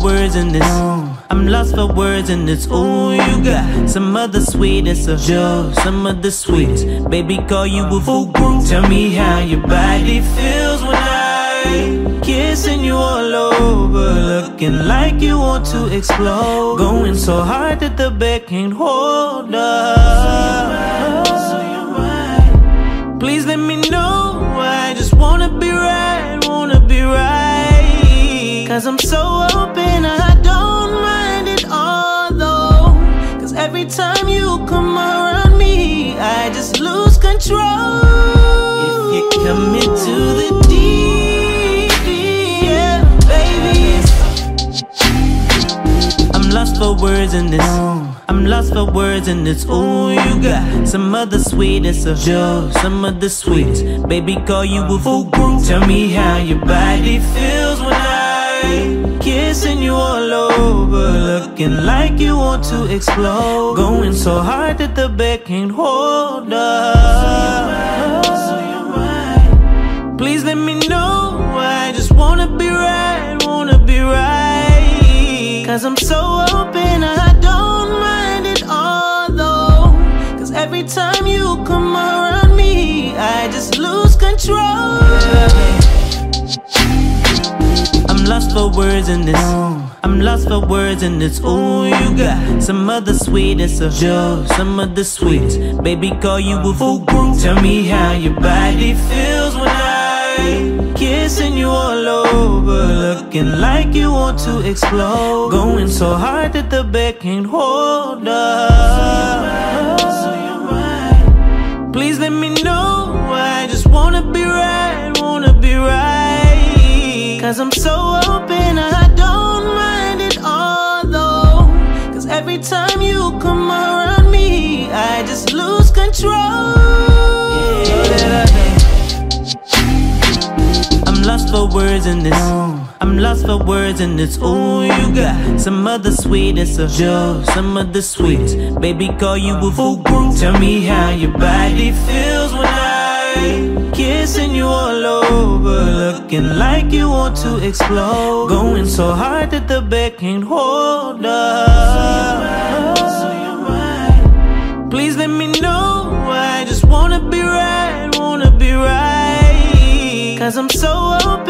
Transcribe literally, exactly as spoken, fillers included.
words in this. I'm lost for words in this. Ooh, you got some other sweetest of Joe, some of the sweetest. Baby, call you a full group. Tell me how your body feels when I kissing you all over, looking like you want to explode, going so hard that the bed can't hold up. Please let me know, I just wanna be right, wanna be right. Cause I'm so open, I don't mind it all though. Cause every time you come around me, I just lose control. If you come into the deep, yeah, baby. I'm lost for words in this. I'm lost for words in this. Ooh, you got some other sweetest of Joe, some of the sweetest. Baby, call you a full group. Tell me how your body feels when I kissing you all over, looking like you want to explode, going so hard that the bed can't hold up. Please let me know, I just wanna be right, wanna be right. Cause I'm so open, I don't mind it all though. Cause every time you come around me, I just lose control. I'm lost for words in this. I'm lost for words in this. Ooh, you got some other sweetest of Joe, some of the sweetest. Baby, call you a full group. Tell me how your body feels when I kissing you all over, looking like you want to explode, going so hard that the bed can't hold up. Please let me know, I just wanna be right, wanna be right. Cause I'm so open, I don't mind it all though. Cause every time you come around me, I just lose control. Yeah. I'm lost for words in this. I'm lost for words in this. Ooh, you got some other sweetest of Joe, some of the sweetest. Baby, call you a full group. Tell me how your body feels when I kissing you all over, looking like you want to explode, going so hard that the bed can't hold up. Please let me know, I just wanna be right, wanna be right. Cause I'm so open,